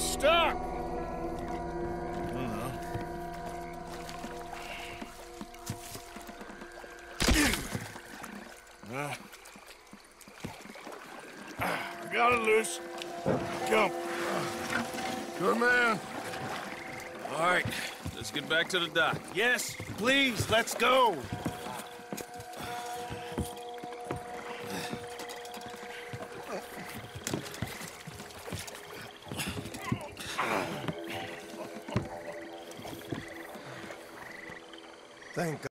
stuck. I got it loose. Come. Good man. All right, let's get back to the dock. Yes, please, let's go. Thank God.